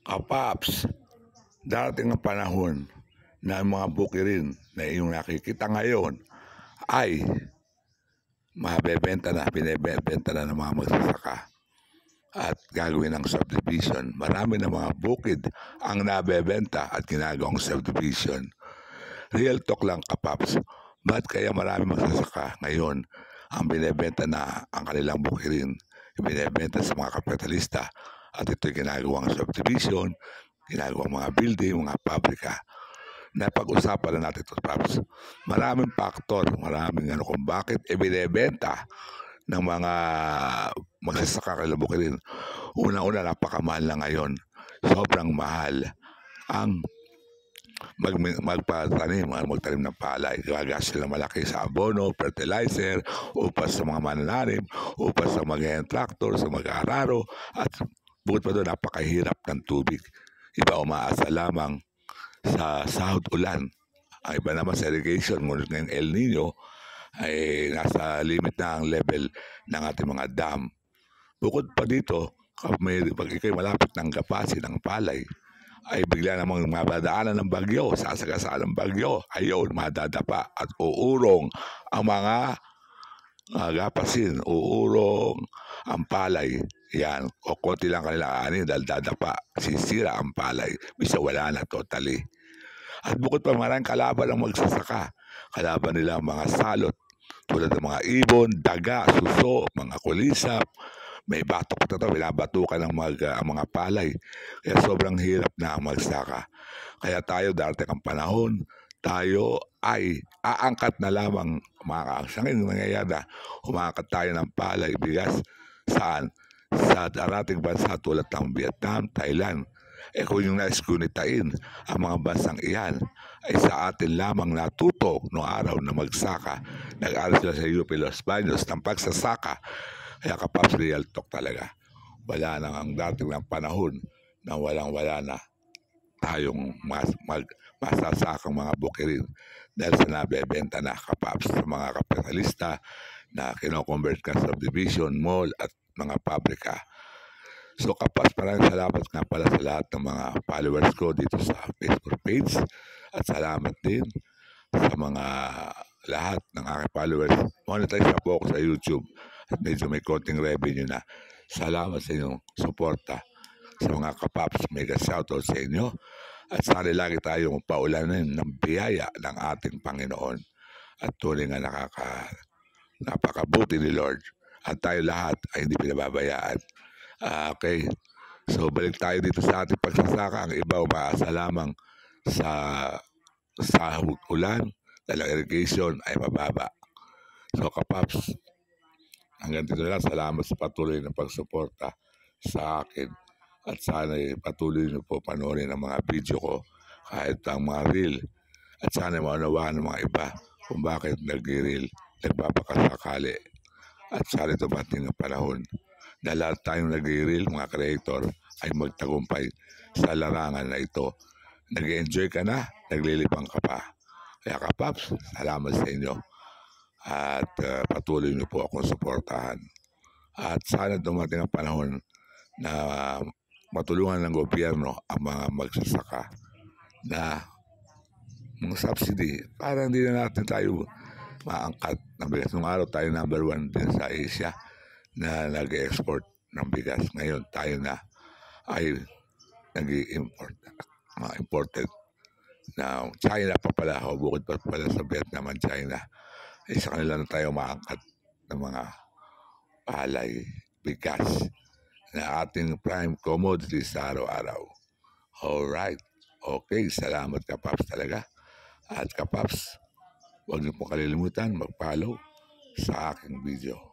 Kapaps, darating ang panahon na ang mga bukirin na iyong nakikita ngayon ay binebenta na ng mga magsasaka at gagawin ng subdivision. Marami na mga bukid ang nabebenta at ginagawang subdivision. Real talk lang, Kapaps. Ba't kaya marami magsasaka ngayon ang binebenta na ang kanilang bukirin? Binebenta sa mga kapitalista at ito'y ginagawang subdivision, ginagawang mga building, mga pabrika. Napag-usapan na natin ito, Paps. Maraming faktor, maraming kung bakit ibinebenta ng mga magsasaka kay bukirin. Una-una, napakamahal na ngayon. Sobrang mahal ang magtanim ng palay. Gagastos sila malaki sa abono, fertilizer, upas sa mga manananim, upas sa mga tractor, sa mga araro, at bukod pa doon, napakahirap ng tubig. Iba umaasa lamang sa sahod ulan. Ang iba naman sa irrigation, ngunit ngayong El Nino ay nasa limit na ang level ng ating mga dam. Bukod pa dito, pag ikay malapit ng gapasin ng palay, ay bigla namang mabadaanan ng bagyo, sasagasaan ng bagyo, ayun, madadapa at uurong ang mga gapasin, uurong ang palay. Yan, o konti lang kanila aanin dahil dadapa, sisira ang palay, bisa wala na totally. At bukod pa, maraming kalaban ang magsasaka. Kalaban nila ang mga salot, tulad ng mga ibon, daga, suso, mga kulisap. May batok na ito, binabatukan ang mga palay. Kaya sobrang hirap na magsaka. Kaya tayo, darating ang panahon, tayo ay aangkat na lamang mga ngayon nangyayari na umaangkat tayo ng palay, bigas, saan? Sa darating bansa tulad ng Vietnam, Thailand. Kung yung naiskunitain ang mga bansang iyan ay sa atin lamang natuto noong araw na magsaka. Nag-aral sila sa UP Los Baños ng pagsasaka. Kaya Kapaps, real talk talaga. Wala nang ang dating ng panahon na walang-wala na tayong masasakang mga bukirin dahil sa nabebenta na, Kapaps, sa mga kapitalista na kino-convert ka sa subdivision, mall at mga pabrika. So Kapaps, maraming salamat nga pala sa lahat ng mga followers ko dito sa Facebook page at salamat din sa mga lahat ng aking followers. Monetize na po ako sa YouTube at medyo may konting revenue na. Salamat sa inyong suporta sa mga Kapaps. Mega shoutout sa inyo at sana lagi tayong paulanin ng biyaya ng ating Panginoon at tunay nga napakabuti ni Lord at tayo lahat ay hindi pinababayaan. Okay, so balik tayo dito sa ating pagsasaka. Ang iba umaasa lamang sa ulan dahil ang irrigation ay mababa. So Kapaps, hanggang dito lang. Salamat sa patuloy na pagsuporta sa akin at sana patuloy niyo po panoorin ang mga video ko kahit ang mga reel at sana maunawaan ng mga iba kung bakit nag-reel, nagpapakasakali at sana dumating ang panahon na lahat tayong nag-reel, mga creator, ay magtagumpay sa larangan na ito. Nag-enjoy ka na, naglilibang ka pa. Kaya Kapaps, salamat sa inyo at patuloy niyo po akong suportahan. At sana dumating ang panahon na matulungan ng gobyerno ang mga magsasaka na mga subsidy para hindi na natin tayo maangkat ng bigas. Nung araw tayo number 1 din sa Asia na nag-export ng bigas. Ngayon tayo na ay nag-i-import, mga imported. Now, China pa pala, o bukod pa pala sa Vietnam at China, ay sa kanila na tayo maangkat ng mga palay, bigas na ating prime commodity sa araw-araw. Alright. Okay, salamat Kapaps talaga. At Kapaps, huwag niyo po kalilimutan mag-follow sa aking video.